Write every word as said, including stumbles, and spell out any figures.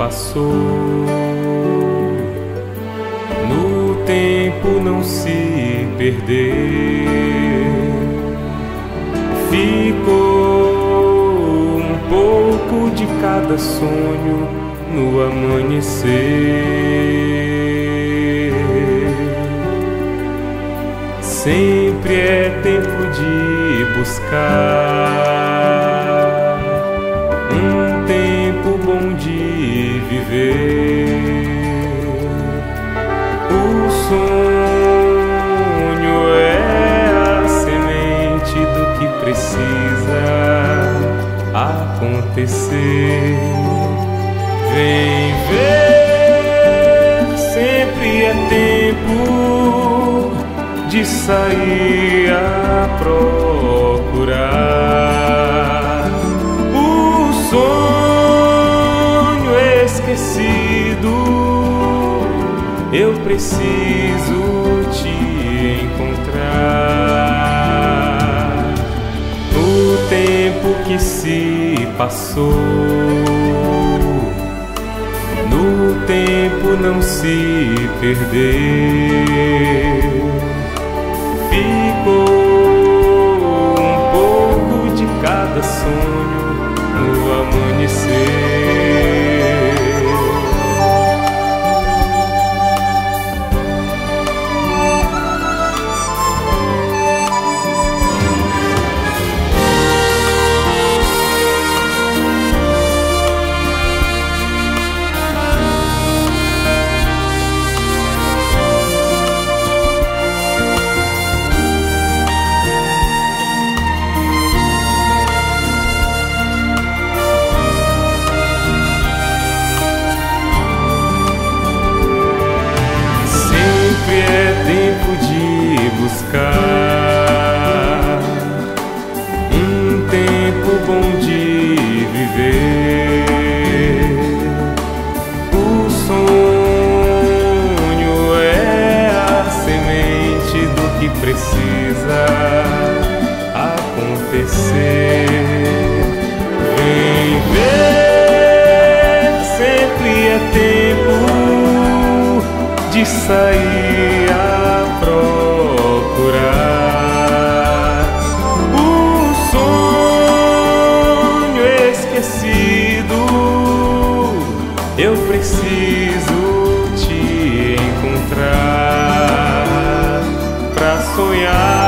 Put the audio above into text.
passou, no tempo não se perder. Ficou um pouco de cada sonho no amanhecer. Sempre é tempo de buscar um tempo bom de viver. O sonho é a semente do que precisa acontecer. Vem ver, sempre é tempo de sair a procurar o sonho esquecido. Eu preciso te encontrar. O tempo que se passou, no tempo não se perder. Ficou um pouco de cada sonho no amanhecer. Buscar um tempo bom de viver. O sonho é a semente do que precisa acontecer. Vem ver, sempre é tempo de sair a procurar o sonho esquecido. Eu preciso te encontrar pra sonhar.